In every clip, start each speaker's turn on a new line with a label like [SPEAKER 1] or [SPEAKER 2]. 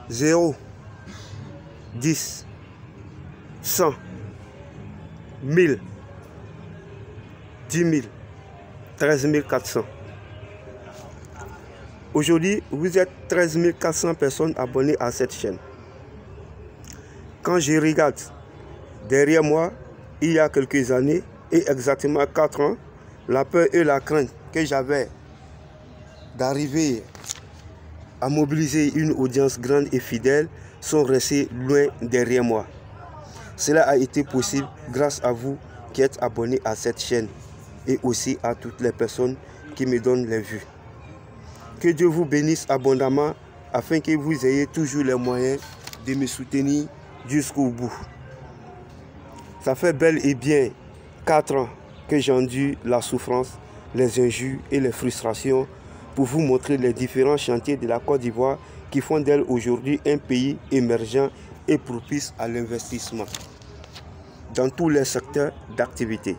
[SPEAKER 1] 0, 10, 100, 1000, 10 000, 13 400. Aujourd'hui, vous êtes 13 400 personnes abonnées à cette chaîne. Quand je regarde derrière moi, il y a quelques années, et exactement 4 ans, la peur et la crainte que j'avais d'arriver à mobiliser une audience grande et fidèle sont restés loin derrière moi. Cela a été possible grâce à vous qui êtes abonnés à cette chaîne et aussi à toutes les personnes qui me donnent les vues. Que Dieu vous bénisse abondamment afin que vous ayez toujours les moyens de me soutenir jusqu'au bout. Ça fait bel et bien 4 ans que j'endure la souffrance, les injures et les frustrations pour vous montrer les différents chantiers de la Côte d'Ivoire qui font d'elle aujourd'hui un pays émergent et propice à l'investissement dans tous les secteurs d'activité.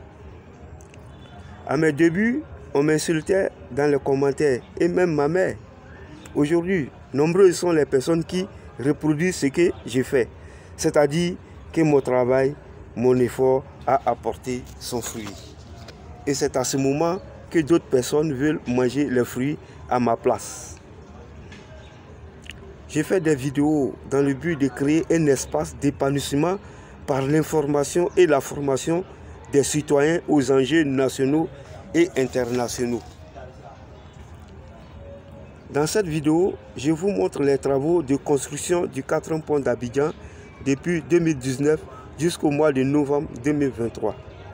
[SPEAKER 1] À mes débuts, on m'insultait dans les commentaires et même ma mère. Aujourd'hui, nombreuses sont les personnes qui reproduisent ce que j'ai fait, c'est-à-dire que mon travail, mon effort a apporté son fruit. Et c'est à ce moment que d'autres personnes veulent manger les fruits à ma place. J'ai fait des vidéos dans le but de créer un espace d'épanouissement par l'information et la formation des citoyens aux enjeux nationaux et internationaux. Dans cette vidéo, je vous montre les travaux de construction du 4e pont d'Abidjan depuis 2019 jusqu'au mois de novembre 2023.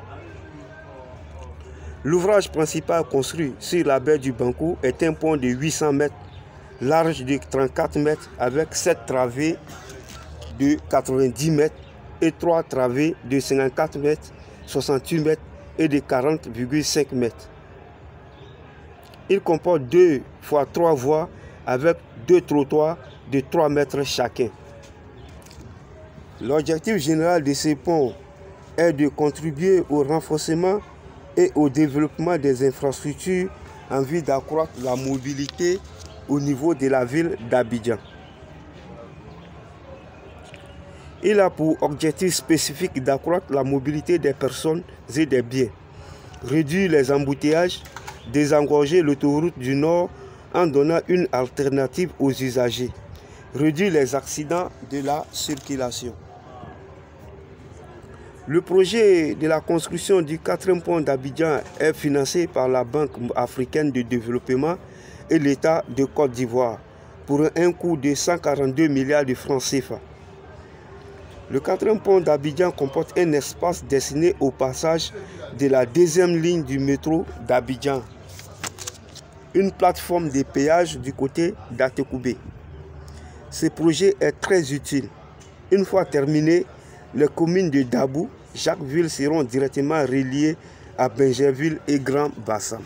[SPEAKER 1] L'ouvrage principal construit sur la baie du Bankou est un pont de 800 mètres, large de 34 mètres avec 7 travées de 90 mètres et 3 travées de 54 mètres, 68 mètres et de 40,5 mètres. Il comporte 2 x 3 voies avec 2 trottoirs de 3 mètres chacun. L'objectif général de ce pont est de contribuer au renforcement et au développement des infrastructures en vue d'accroître la mobilité au niveau de la ville d'Abidjan. Il a pour objectif spécifique d'accroître la mobilité des personnes et des biens, réduire les embouteillages, désengorger l'autoroute du Nord en donnant une alternative aux usagers, réduire les accidents de la circulation. Le projet de la construction du 4e pont d'Abidjan est financé par la Banque africaine de développement et l'État de Côte d'Ivoire pour un coût de 142 milliards de francs CFA. Le 4e pont d'Abidjan comporte un espace destiné au passage de la 2e ligne du métro d'Abidjan, une plateforme de péage du côté d'Atekoubé. Ce projet est très utile. Une fois terminé, les communes de Dabou, Jacquesville seront directement reliées à Bingerville et Grand Bassam.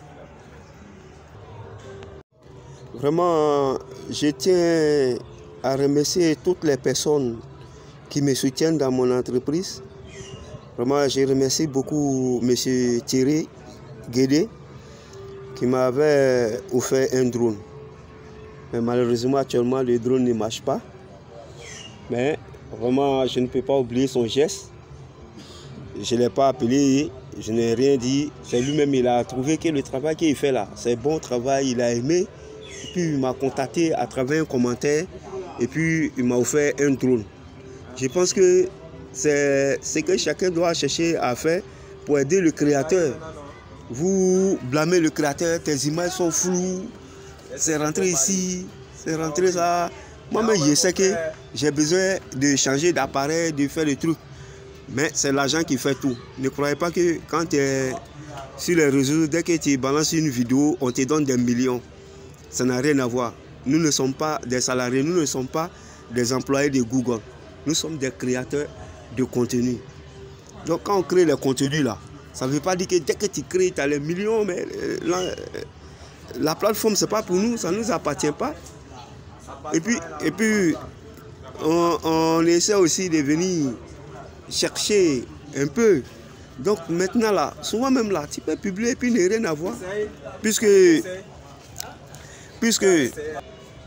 [SPEAKER 1] Vraiment, je tiens à remercier toutes les personnes qui me soutiennent dans mon entreprise. Vraiment, je remercie beaucoup M. Thierry Guédé qui m'avait offert un drone. Mais malheureusement, actuellement, le drone ne marche pas. Mais vraiment, je ne peux pas oublier son geste. Je ne l'ai pas appelé, je n'ai rien dit. C'est lui-même, il a trouvé que le travail qu'il fait là, c'est bon travail, il a aimé. Et puis il m'a contacté à travers un commentaire et puis il m'a offert un drone. Je pense que c'est ce que chacun doit chercher à faire pour aider le créateur. Vous blâmez le créateur, tes images sont floues, c'est rentré ici, c'est rentré ça. Moi-même, je sais que j'ai besoin de changer d'appareil, de faire des trucs. Mais c'est l'argent qui fait tout. Ne croyez pas que quand tu es sur les réseaux, dès que tu balances une vidéo, on te donne des millions. Ça n'a rien à voir. Nous ne sommes pas des salariés, nous ne sommes pas des employés de Google. Nous sommes des créateurs de contenu. Donc quand on crée les contenus là, ça ne veut pas dire que dès que tu crées, tu as les millions, mais la plateforme, ce n'est pas pour nous, ça ne nous appartient pas. Et puis on essaie aussi de venir chercher un peu. Donc maintenant là, souvent même là, tu peux publier et puis ne rien avoir. Puisque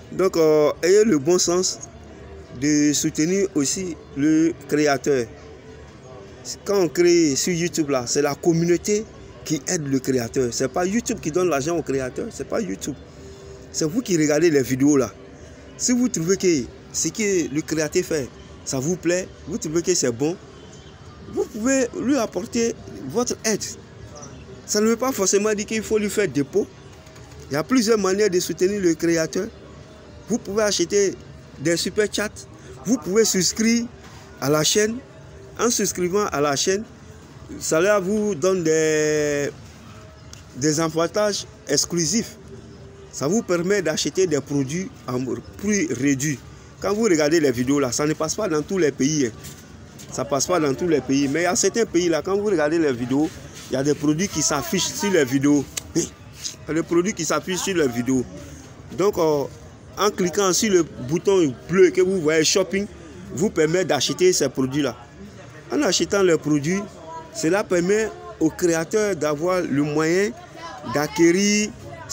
[SPEAKER 1] Donc, ayez le bon sens de soutenir aussi le créateur. Quand on crée sur YouTube, là, c'est la communauté qui aide le créateur. Ce n'est pas YouTube qui donne l'argent au créateur. Ce n'est pas YouTube. C'est vous qui regardez les vidéos là. Si vous trouvez que ce que le créateur fait, ça vous plaît, vous trouvez que c'est bon, vous pouvez lui apporter votre aide. Ça ne veut pas forcément dire qu'il faut lui faire dépôt. Il y a plusieurs manières de soutenir le créateur. Vous pouvez acheter des super chats. Vous pouvez souscrire à la chaîne. En souscrivant à la chaîne, cela vous donne des avantages exclusifs. Ça vous permet d'acheter des produits à prix réduit. Quand vous regardez les vidéos là, ça ne passe pas dans tous les pays. Hein. Ça ne passe pas dans tous les pays. Mais il y a certains pays là, quand vous regardez les vidéos, il y a des produits qui s'affichent sur les vidéos. Il y a des produits qui s'affichent sur les vidéos. Donc, en cliquant sur le bouton bleu que vous voyez Shopping, vous permet d'acheter ces produits là. En achetant les produits, cela permet aux créateurs d'avoir le moyen d'acquérir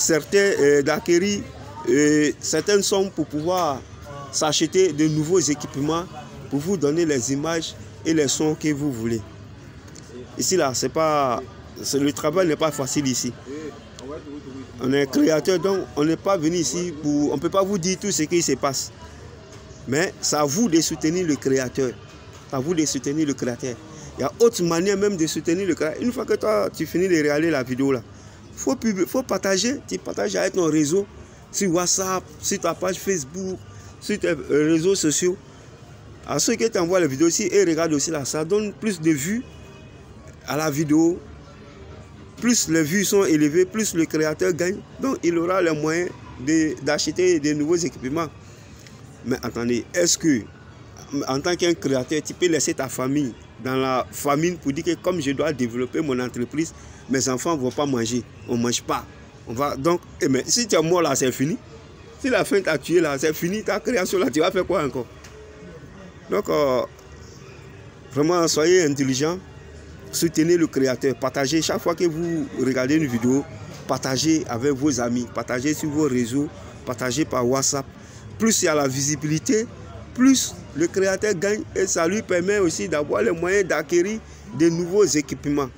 [SPEAKER 1] certaines sommes pour pouvoir s'acheter de nouveaux équipements pour vous donner les images et les sons que vous voulez. Ici là, le travail n'est pas facile ici. On est créateur, donc on n'est pas venu ici pour... On ne peut pas vous dire tout ce qui se passe. Mais c'est à vous de soutenir le créateur. C'est à vous de soutenir le créateur. Il y a autre manière même de soutenir le créateur. Une fois que toi, tu finis de regarder la vidéo là, il faut partager. Tu partages avec ton réseau, sur WhatsApp, sur ta page Facebook, sur tes réseaux sociaux. À ceux qui t'envoient la vidéo aussi et regardent aussi là, ça donne plus de vues à la vidéo. Plus les vues sont élevées, plus le créateur gagne. Donc il aura les moyens d'acheter de nouveaux équipements. Mais attendez, est-ce que en tant qu'un créateur, tu peux laisser ta famille dans la famine pour dire que comme je dois développer mon entreprise, mes enfants ne vont pas manger. On ne mange pas. Donc, mais si tu es mort là, c'est fini. Si la faim t'a tué là, c'est fini. Ta création là, tu vas faire quoi encore? Donc, vraiment, soyez intelligents. Soutenez le créateur. Partagez chaque fois que vous regardez une vidéo. Partagez avec vos amis. Partagez sur vos réseaux. Partagez par WhatsApp. Plus il y a la visibilité, plus le créateur gagne et ça lui permet aussi d'avoir les moyens d'acquérir de nouveaux équipements.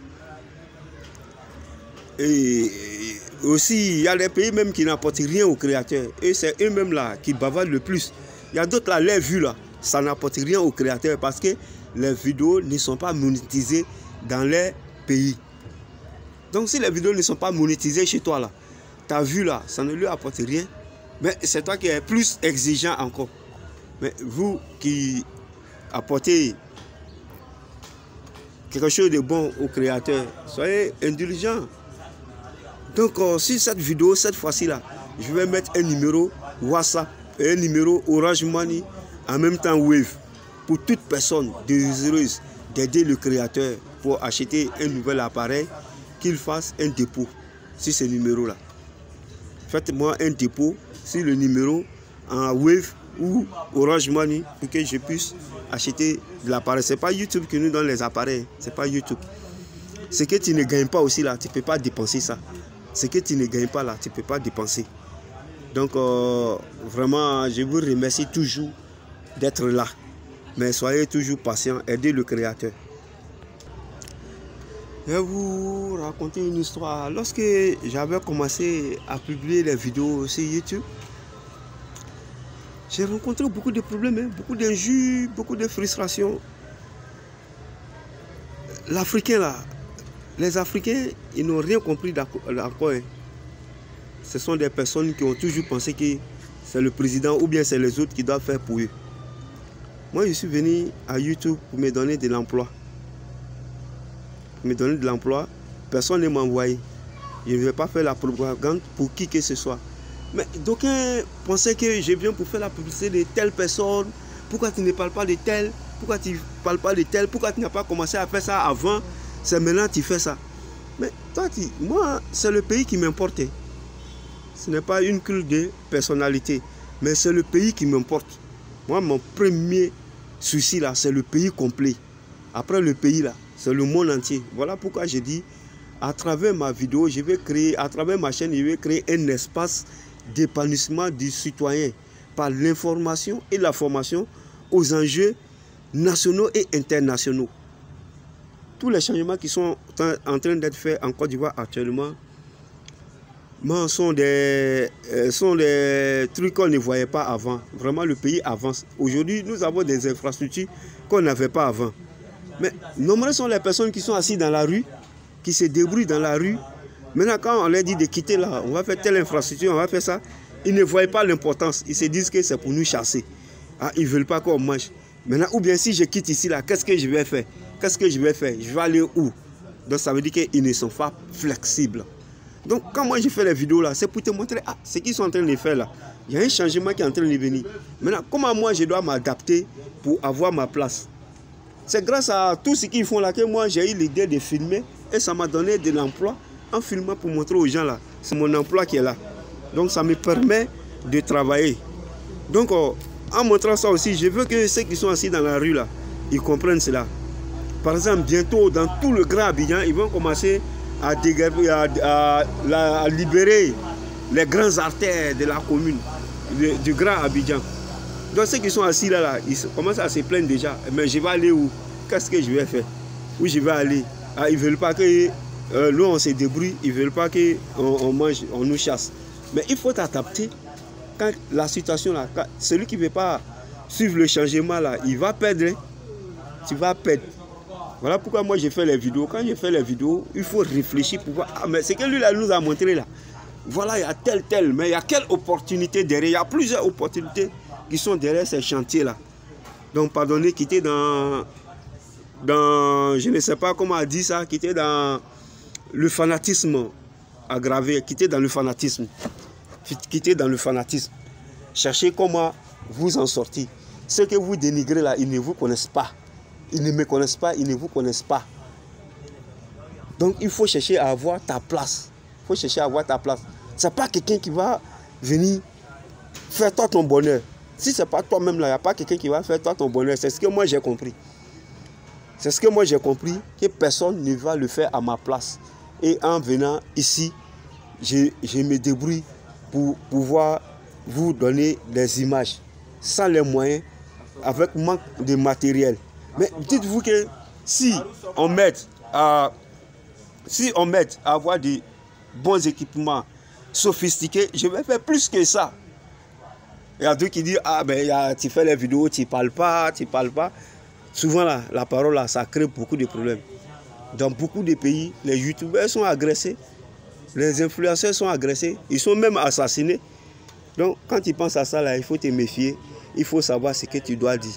[SPEAKER 1] Et aussi, il y a des pays même qui n'apportent rien aux créateurs. Et c'est eux-mêmes là qui bavardent le plus. Il y a d'autres là, les vues là, ça n'apporte rien aux créateurs parce que les vidéos ne sont pas monétisées dans les pays. Donc si les vidéos ne sont pas monétisées chez toi là, ta vue là, ça ne lui apporte rien. Mais c'est toi qui es plus exigeant encore. Mais vous qui apportez quelque chose de bon aux créateurs, soyez indulgents. Donc sur cette vidéo, cette fois-ci là, je vais mettre un numéro WhatsApp et un numéro Orange Money, en même temps Wave, pour toute personne désireuse d'aider le créateur pour acheter un nouvel appareil, qu'il fasse un dépôt sur ce numéro là. Faites-moi un dépôt sur le numéro en Wave ou Orange Money pour que je puisse acheter de l'appareil. Ce n'est pas YouTube qui nous donne les appareils. Ce n'est pas YouTube. Ce que tu ne gagnes pas aussi là, tu ne peux pas dépenser ça. Ce que tu ne gagnes pas là, tu ne peux pas dépenser. Donc vraiment, je vous remercie toujours d'être là. Mais soyez toujours patient, aidez le créateur. Je vais vous raconter une histoire. Lorsque j'avais commencé à publier les vidéos sur YouTube, j'ai rencontré beaucoup de problèmes, beaucoup d'injures, beaucoup de frustrations. L'Africain là, les Africains, ils n'ont rien compris encore. Ce sont des personnes qui ont toujours pensé que c'est le président ou bien c'est les autres qui doivent faire pour eux. Moi, je suis venu à YouTube pour me donner de l'emploi. Personne ne m'a envoyé. Je ne vais pas faire la propagande pour qui que ce soit. Mais d'aucuns pensaient que je viens pour faire la publicité de telle personne. Pourquoi tu ne parles pas de telle? Pourquoi tu ne parles pas de telle? Pourquoi tu n'as pas commencé à faire ça avant? C'est maintenant que tu fais ça. Mais toi, moi, c'est le pays qui m'importe. Ce n'est pas une culte de personnalité, mais c'est le pays qui m'importe. Moi, mon premier souci là, c'est le pays complet. Après le pays là, c'est le monde entier. Voilà pourquoi j'ai dit, à travers ma vidéo, je vais créer, à travers ma chaîne, je vais créer un espace d'épanouissement du citoyen. par l'information et la formation aux enjeux nationaux et internationaux. Tous les changements qui sont en train d'être faits en Côte d'Ivoire actuellement sont des trucs qu'on ne voyait pas avant. Vraiment, le pays avance. Aujourd'hui, nous avons des infrastructures qu'on n'avait pas avant. Mais nombreuses sont les personnes qui sont assises dans la rue, qui se débrouillent dans la rue. Maintenant, quand on leur dit de quitter là, on va faire telle infrastructure, on va faire ça, ils ne voient pas l'importance. Ils se disent que c'est pour nous chasser. Ah, ils ne veulent pas qu'on mange. Maintenant, ou bien si je quitte ici là, qu'est-ce que je vais faire? Qu'est-ce que je vais faire? Je vais aller où? Donc ça veut dire qu'ils ne sont pas flexibles. Donc quand moi je fais les vidéos là, c'est pour te montrer ce qu'ils sont en train de faire là. Il y a un changement qui est en train de venir. Maintenant, comment moi je dois m'adapter pour avoir ma place? C'est grâce à tout ce qu'ils font là que moi j'ai eu l'idée de filmer et ça m'a donné de l'emploi en filmant pour montrer aux gens là. C'est mon emploi qui est là. Donc ça me permet de travailler. Donc en montrant ça aussi, je veux que ceux qui sont assis dans la rue là, ils comprennent cela. Par exemple, bientôt dans tout le Grand Abidjan, ils vont commencer à libérer les grandes artères de la commune, du Grand Abidjan. Donc ceux qui sont assis là, ils commencent à se plaindre déjà. Mais je vais aller où? Qu'est-ce que je vais faire? Où je vais aller? Ils ne veulent pas que nous on se débrouille, ils ne veulent pas qu'on mange, on nous chasse. Mais il faut t'adapter quand la situation là, celui qui ne veut pas suivre le changement là, il va perdre. Tu vas perdre. Voilà pourquoi moi j'ai fait les vidéos. Quand je fais les vidéos, il faut réfléchir pour voir. Ah, mais c'est que lui là nous a montré là. Voilà, il y a tel, mais il y a quelle opportunité derrière? Il y a plusieurs opportunités qui sont derrière ces chantiers là. Donc pardonnez, quitter dans je ne sais pas comment on dit ça, quitter dans le fanatisme aggravé, quitter dans le fanatisme. Quitter dans le fanatisme. Cherchez comment vous en sortir. Ceux que vous dénigrez là, ils ne vous connaissent pas. Ils ne me connaissent pas, ils ne vous connaissent pas. Donc il faut chercher à avoir ta place. Il faut chercher à avoir ta place. Ce n'est pas quelqu'un qui va venir faire toi ton bonheur. Si ce n'est pas toi-même là, il n'y a pas quelqu'un qui va faire toi ton bonheur. C'est ce que moi j'ai compris. C'est ce que moi j'ai compris, que personne ne va le faire à ma place. Et en venant ici, je me débrouille pour pouvoir vous donner des images sans les moyens, avec manque de matériel. Mais dites-vous que si on met à avoir de bons équipements sophistiqués, je vais faire plus que ça. Il y a d'autres qui disent, ah ben tu fais les vidéos, tu ne parles pas. Souvent là, la parole là, ça crée beaucoup de problèmes. Dans beaucoup de pays, les youtubeurs sont agressés, les influenceurs sont agressés, ils sont même assassinés. Donc quand tu penses à ça là, il faut te méfier, il faut savoir ce que tu dois dire.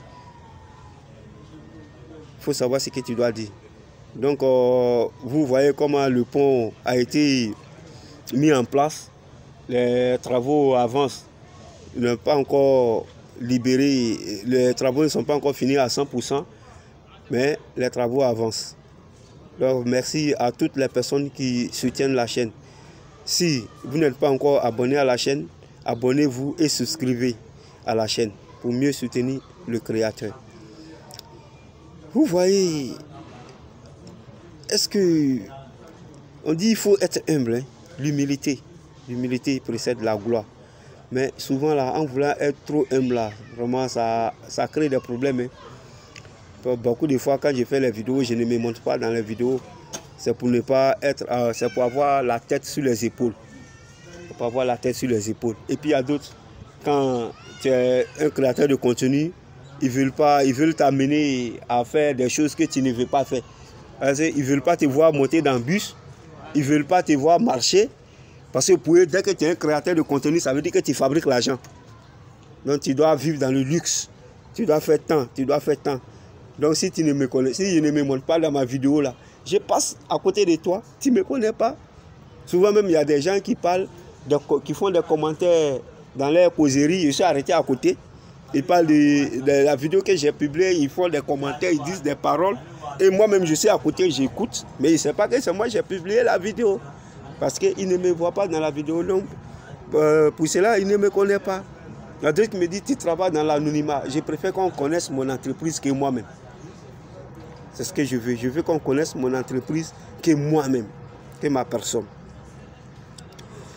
[SPEAKER 1] Il faut savoir ce que tu dois dire. Donc, vous voyez comment le pont a été mis en place. Les travaux avancent. Ils n'ont pas encore libéré. Les travaux ne sont pas encore finis à 100%. Mais les travaux avancent. Donc, merci à toutes les personnes qui soutiennent la chaîne. Si vous n'êtes pas encore abonné à la chaîne, abonnez-vous et souscrivez à la chaîne pour mieux soutenir le créateur. Vous voyez, est-ce que on dit qu'il faut être humble, hein? L'humilité précède la gloire. Mais souvent là, en voulant être trop humble là, vraiment ça crée des problèmes. Hein? Beaucoup de fois quand je fais les vidéos, je ne me montre pas dans les vidéos. C'est pour ne pas être, c'est pour avoir la tête sur les épaules. Pour avoir la tête sur les épaules. Et puis il y a d'autres, quand tu es un créateur de contenu, ils veulent t'amener à faire des choses que tu ne veux pas faire. Ils ne veulent pas te voir monter dans le bus. Ils ne veulent pas te voir marcher. Parce que pour eux, dès que tu es un créateur de contenu, ça veut dire que tu fabriques l'argent. Donc tu dois vivre dans le luxe. Tu dois faire tant. Donc si tu ne me connais, si je ne me montre pas dans ma vidéo là, je passe à côté de toi, tu ne me connais pas. Souvent même, il y a des gens qui parlent, qui font des commentaires dans leur causerie. Je suis arrêté à côté. Ils parlent de la vidéo que j'ai publiée, ils font des commentaires, ils disent des paroles. Et moi-même, je suis à côté, j'écoute. Mais ils ne savent pas que c'est moi qui ai publié la vidéo. Parce qu'ils ne me voient pas dans la vidéo. Donc, pour cela, ils ne me connaissent pas. Il y a d'autres qui me disent, tu travailles dans l'anonymat. Je préfère qu'on connaisse mon entreprise que moi-même. C'est ce que je veux. Je veux qu'on connaisse mon entreprise que moi-même, que ma personne.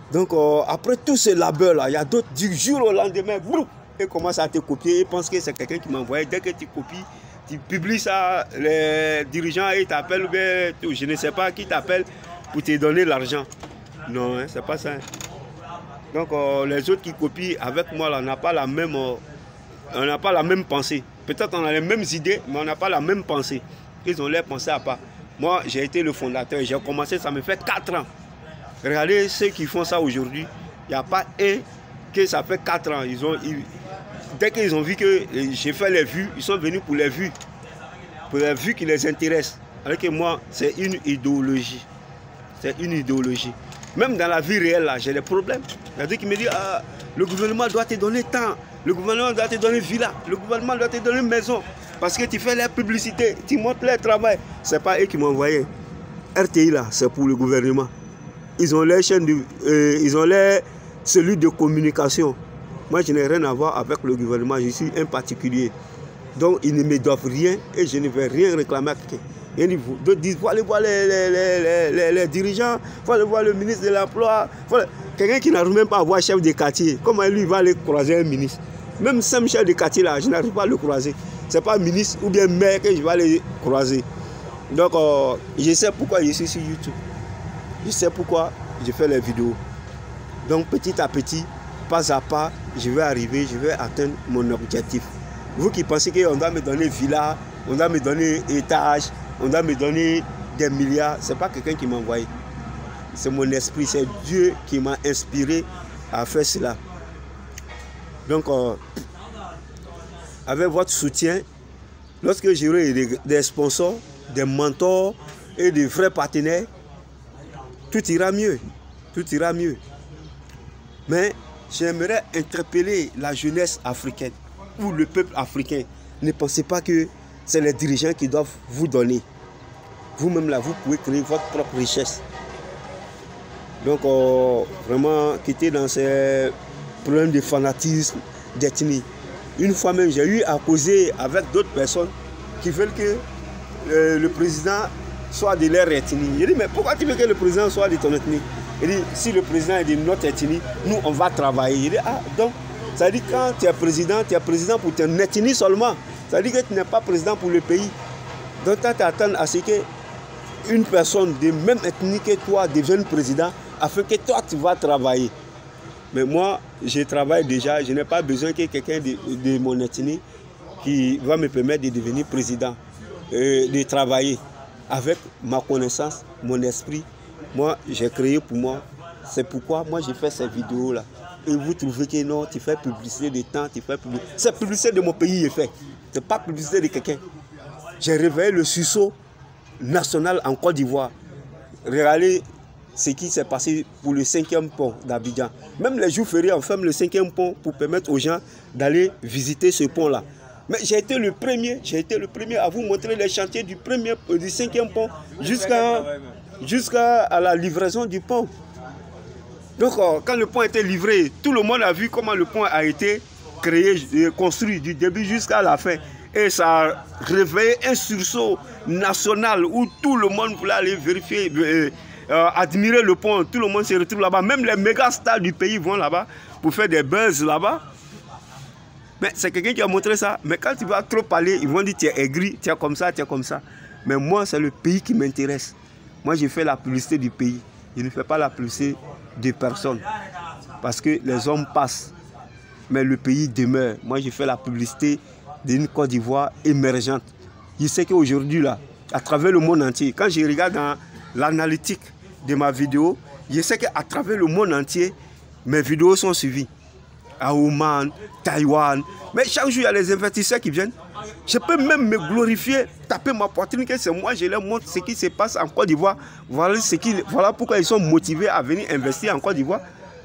[SPEAKER 1] Donc, après tout ce labeur-là, il y a d'autres, du jour au lendemain, ils commencent à te copier. Ils pensent que c'est quelqu'un qui m'a envoyé. Dès que tu copies, tu publies ça, les dirigeants, ils t'appellent, je ne sais pas qui t'appelle pour te donner l'argent. Non, hein, c'est pas ça. Donc, les autres qui copient avec moi, là, on n'a pas la même, pensée. Peut-être on a les mêmes idées, mais on n'a pas la même pensée. Ils ont l'air pensée à part. Moi, j'ai été le fondateur. J'ai commencé, ça me fait 4 ans. Regardez ceux qui font ça aujourd'hui. Il n'y a pas un que ça fait 4 ans. Dès qu'ils ont vu que j'ai fait les vues, ils sont venus pour les vues. Pour les vues qui les intéressent. Alors que moi, c'est une idéologie. C'est une idéologie. Même dans la vie réelle, là, j'ai des problèmes. Il y a des qui me disent, ah, le gouvernement doit te donner temps. Le gouvernement doit te donner villa. Le gouvernement doit te donner maison. Parce que tu fais la publicité, tu montres leur travail. Ce n'est pas eux qui m'ont envoyé. RTI, là, c'est pour le gouvernement. Ils ont les chaînes, ils ont les cellules de communication. Moi, je n'ai rien à voir avec le gouvernement. Je suis un particulier. Donc, ils ne me doivent rien et je ne vais rien réclamer à quelqu'un. D'autres disent, il faut aller voir les dirigeants, il faut aller voir le ministre de l'Emploi. Quelqu'un qui n'arrive même pas à voir chef de quartier, comment lui va aller croiser un ministre? Même sans chef de quartier là, je n'arrive pas à le croiser. Ce n'est pas ministre ou bien maire que je vais aller croiser. Donc, je sais pourquoi je suis sur YouTube. Je sais pourquoi je fais les vidéos. Donc, petit à petit, pas à pas, je vais arriver, je vais atteindre mon objectif. Vous qui pensez qu'on doit me donner villa, on doit me donner étage, on doit me donner des milliards, ce n'est pas quelqu'un qui m'a envoyé. C'est mon esprit, c'est Dieu qui m'a inspiré à faire cela. Donc, avec votre soutien, lorsque j'aurai des sponsors, des mentors et des vrais partenaires, tout ira mieux. Tout ira mieux. Mais j'aimerais interpeller la jeunesse africaine ou le peuple africain. Ne pensez pas que c'est les dirigeants qui doivent vous donner. Vous-même là, vous pouvez créer votre propre richesse. Donc, vraiment, quitter dans ces problèmes de fanatisme, d'ethnie. Une fois même, j'ai eu à causer avec d'autres personnes qui veulent que le président soit de leur ethnie. Il dit, mais pourquoi tu veux que le président soit de ton ethnie? Il dit, si le président est de notre ethnie, nous, on va travailler. Il dit, ah, donc, ça veut dire que quand tu es président pour ton ethnie seulement. Ça veut dire que tu n'es pas président pour le pays. Donc, tu attends à ce qu'une personne de même ethnie que toi devienne président afin que toi, tu vas travailler. Mais moi, je travaille déjà. Je n'ai pas besoin que quelqu'un de mon ethnie qui va me permettre de devenir président, de travailler avec ma connaissance, mon esprit. Moi, j'ai créé pour moi. C'est pourquoi moi, j'ai fait ces vidéos-là. Et vous trouvez que non, tu fais publicité de temps, tu fais publicité. C'est publicité de mon pays, est fait. Ce n'est pas publicité de quelqu'un. J'ai réveillé le sursaut national en Côte d'Ivoire. Regardez ce qui s'est passé pour le 5e pont d'Abidjan. Même les jours fériés, on ferme le 5e pont pour permettre aux gens d'aller visiter ce pont-là. Mais j'ai été le premier à vous montrer les chantiers du 5e pont jusqu'à la livraison du pont. Donc, quand le pont a été livré, tout le monde a vu comment le pont a été créé, construit du début jusqu'à la fin. Et ça a réveillé un sursaut national où tout le monde voulait aller vérifier, admirer le pont. Tout le monde se retrouve là-bas. Même les méga stars du pays vont là-bas pour faire des buzz là-bas. Mais c'est quelqu'un qui a montré ça. Mais quand tu vas trop parler, ils vont dire tu es aigri, tu es comme ça, tu es comme ça. Mais moi, c'est le pays qui m'intéresse. Moi, je fais la publicité du pays. Je ne fais pas la publicité de personnes. Parce que les hommes passent. Mais le pays demeure. Moi, je fais la publicité d'une Côte d'Ivoire émergente. Je sais qu'aujourd'hui, là, à travers le monde entier, quand je regarde dans l'analytique de ma vidéo, je sais qu'à travers le monde entier, mes vidéos sont suivies. À Oman, Taïwan. Mais chaque jour, il y a les investisseurs qui viennent. Je peux même me glorifier, taper ma poitrine, que c'est moi, je leur montre ce qui se passe en Côte d'Ivoire. Voilà pourquoi ils sont motivés à venir investir en Côte d'Ivoire.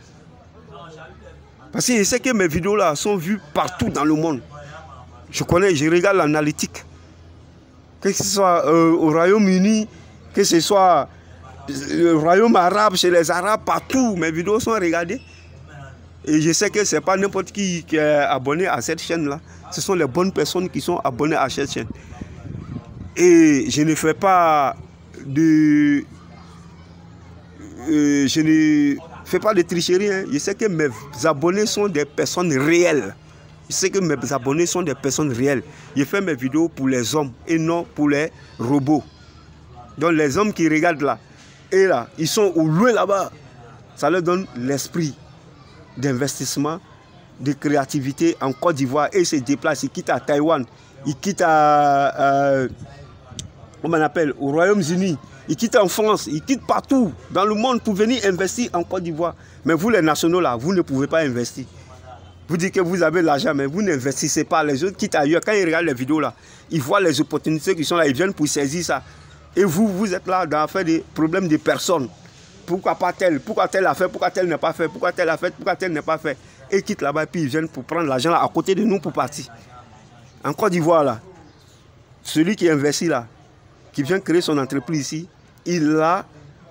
[SPEAKER 1] Parce que je sais que mes vidéos là sont vues partout dans le monde. Je regarde l'analytique. Que ce soit au Royaume-Uni, que ce soit le Royaume arabe, chez les Arabes, partout, mes vidéos sont regardées. Et je sais que ce n'est pas n'importe qui est abonné à cette chaîne-là. Ce sont les bonnes personnes qui sont abonnées à cette chaîne. Et je ne fais pas de... je ne fais pas de tricherie. Hein. Je sais que mes abonnés sont des personnes réelles. Je sais que mes abonnés sont des personnes réelles. Je fais mes vidéos pour les hommes et non pour les robots. Donc les hommes qui regardent là, et là, ils sont au loin là-bas. Ça leur donne l'esprit d'investissement, de créativité en Côte d'Ivoire. Et ils se déplacent, ils quittent à Taïwan, ils quittent comment on appelle, au Royaume-Uni, ils quittent en France, ils quittent partout dans le monde pour venir investir en Côte d'Ivoire. Mais vous les nationaux là, vous ne pouvez pas investir. Vous dites que vous avez l'argent, mais vous n'investissez pas. Les autres quittent ailleurs. Quand ils regardent les vidéos là, ils voient les opportunités qui sont là, ils viennent pour saisir ça. Et vous, vous êtes là dans faire des problèmes de personnes. Pourquoi pas tel? Pourquoi tel a fait? Pourquoi tel n'est pas fait? Pourquoi tel a fait? Pourquoi tel n'est pas fait? Et ils quittent là-bas et puis ils viennent pour prendre l'argent là à côté de nous pour partir. En Côte d'Ivoire là, celui qui investit là, qui vient créer son entreprise ici, il a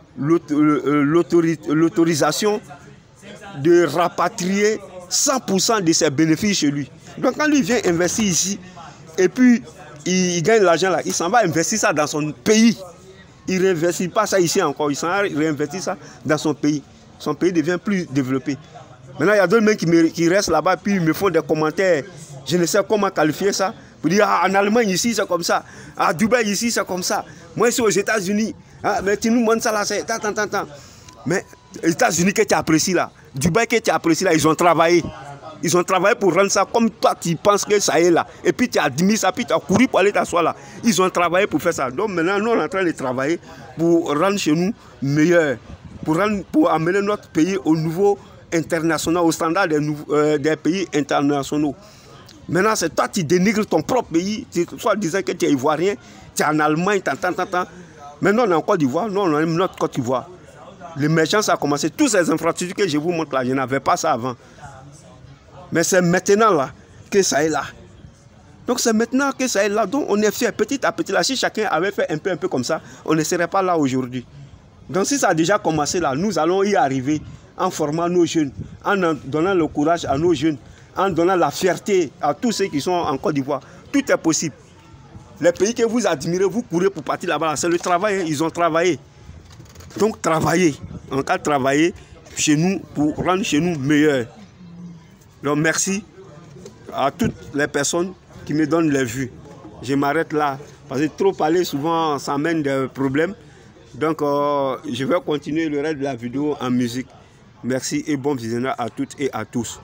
[SPEAKER 1] l'autorisation de rapatrier 100% de ses bénéfices chez lui. Donc quand lui vient investir ici, et puis il gagne l'argent là, il s'en va investir ça dans son pays. Il ne réinvestit pas ça ici encore, il s'en va réinvestir ça dans son pays. Son pays devient plus développé. Maintenant, il y a d'autres mecs qui restent là-bas, puis ils me font des commentaires. Je ne sais comment qualifier ça. Pour dire, ah, en Allemagne, ici, c'est comme ça. À Dubaï, ici, c'est comme ça. Moi, ici, aux États-Unis, ah, mais tu nous montres ça là, c'est... Mais les États-Unis que tu apprécies là, Dubaï que tu apprécies là, ils ont travaillé. Ils ont travaillé pour rendre ça comme toi, tu penses que ça est là. Et puis tu as admis ça, puis tu as couru pour aller t'asseoir là. Ils ont travaillé pour faire ça. Donc maintenant, nous, on est en train de travailler pour rendre chez nous meilleur. Pour amener notre pays au niveau international, au standard des pays internationaux. Maintenant, c'est toi qui dénigres ton propre pays. Soit disant que tu es ivoirien, tu es en Allemagne, Maintenant, on est en Côte d'Ivoire, nous, on a notre Côte d'Ivoire. L'émergence a commencé. Toutes ces infrastructures que je vous montre là, je n'avais pas ça avant. Mais c'est maintenant là que ça est là. Donc c'est maintenant que ça est là. Donc on est fiers petit à petit là. Si chacun avait fait un peu comme ça, on ne serait pas là aujourd'hui. Donc si ça a déjà commencé là, nous allons y arriver en formant nos jeunes, en donnant le courage à nos jeunes, en donnant la fierté à tous ceux qui sont en Côte d'Ivoire. Tout est possible. Les pays que vous admirez, vous courez pour partir là-bas. C'est le travail, hein. Ils ont travaillé. Donc travailler. On a travaillé chez nous pour rendre chez nous meilleur. Donc merci à toutes les personnes qui me donnent les vues. Je m'arrête là. Parce que trop parler souvent, ça amène des problèmes. Donc je vais continuer le reste de la vidéo en musique. Merci et bon visionnage à toutes et à tous.